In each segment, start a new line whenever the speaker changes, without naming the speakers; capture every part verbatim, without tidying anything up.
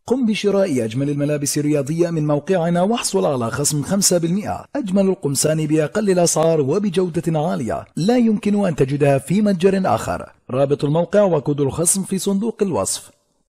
قم بشراء أجمل الملابس الرياضية من موقعنا واحصل على خصم خمسة بالمئة. أجمل القمصان بأقل الأسعار وبجودة عالية لا يمكن أن تجدها في متجر آخر. رابط الموقع وكود الخصم في صندوق الوصف.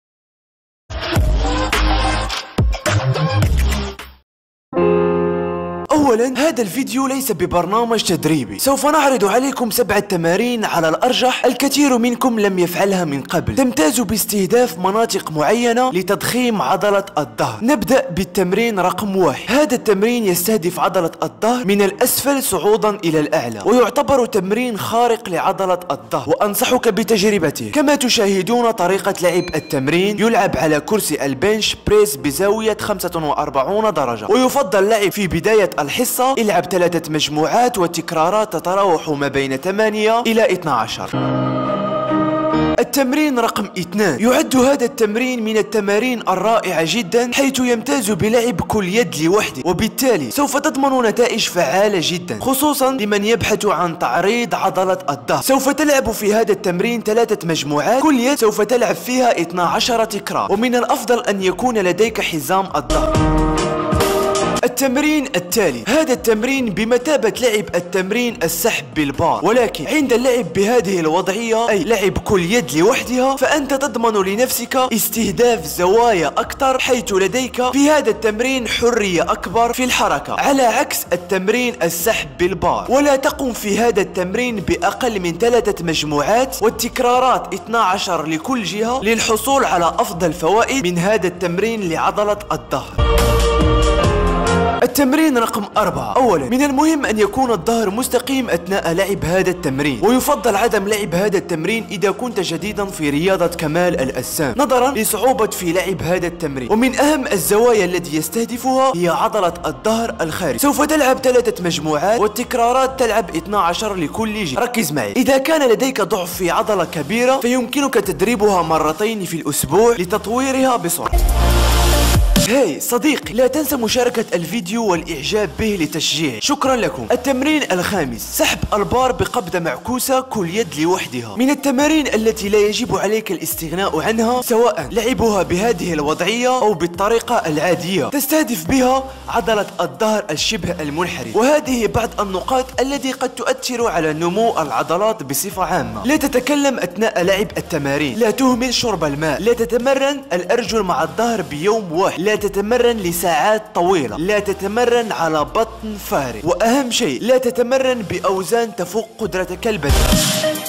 أولا، هذا الفيديو ليس ببرنامج تدريبي. سوف نعرض عليكم سبعة تمارين على الأرجح الكثير منكم لم يفعلها من قبل، تمتاز باستهداف مناطق معينة لتضخيم عضلة الظهر. نبدأ بالتمرين رقم واحد. هذا التمرين يستهدف عضلة الظهر من الأسفل صعودا إلى الأعلى، ويعتبر تمرين خارق لعضلة الظهر، وأنصحك بتجربته. كما تشاهدون طريقة لعب التمرين، يلعب على كرسي البنش بريس بزاوية خمسة وأربعين درجة، ويفضل لعب في بداية الحصة. العب ثلاثة مجموعات والتكرارات تتراوح ما بين ثمانية إلى اثني عشر. التمرين رقم اثنان. يعد هذا التمرين من التمارين الرائعة جدا، حيث يمتاز بلعب كل يد لوحده، وبالتالي سوف تضمن نتائج فعالة جدا، خصوصا لمن يبحث عن تعريض عضلة الظهر. سوف تلعب في هذا التمرين ثلاثة مجموعات، كل يد سوف تلعب فيها اثني عشر تكرار، ومن الأفضل أن يكون لديك حزام الظهر. التمرين التالي. هذا التمرين بمثابة لعب التمرين السحب بالبار، ولكن عند اللعب بهذه الوضعية، أي لعب كل يد لوحدها، فأنت تضمن لنفسك استهداف زوايا أكثر، حيث لديك في هذا التمرين حرية أكبر في الحركة، على عكس التمرين السحب بالبار. ولا تقم في هذا التمرين بأقل من ثلاثة مجموعات، والتكرارات اثني عشر لكل جهة، للحصول على أفضل فوائد من هذا التمرين لعضلة الظهر. التمرين رقم أربعة. أولا، من المهم أن يكون الظهر مستقيم أثناء لعب هذا التمرين، ويفضل عدم لعب هذا التمرين إذا كنت جديدا في رياضة كمال الأجسام، نظرا لصعوبة في لعب هذا التمرين. ومن أهم الزوايا التي يستهدفها هي عضلة الظهر الخارج. سوف تلعب ثلاثة مجموعات، والتكرارات تلعب اثني عشر لكل جهة. ركز معي، إذا كان لديك ضعف في عضلة كبيرة فيمكنك تدريبها مرتين في الأسبوع لتطويرها بسرعة. هاي صديقي، لا تنسى مشاركة الفيديو والإعجاب به لتشجيعي. شكرا لكم. التمرين الخامس. سحب البار بقبضة معكوسة كل يد لوحدها. من التمارين التي لا يجب عليك الاستغناء عنها، سواء لعبها بهذه الوضعية أو بالطريقة العادية، تستهدف بها عضلة الظهر الشبه المنحرف، وهذه بعض النقاط التي قد تؤثر على نمو العضلات بصفة عامة. لا تتكلم أثناء لعب التمارين، لا تهمل شرب الماء، لا تتمرن الأرجل مع الظهر بيوم واحد، لا تتمرن لساعات طويلة، لا تتمرن على بطن فارغ، وأهم شيء لا تتمرن بأوزان تفوق قدرتك البدنية.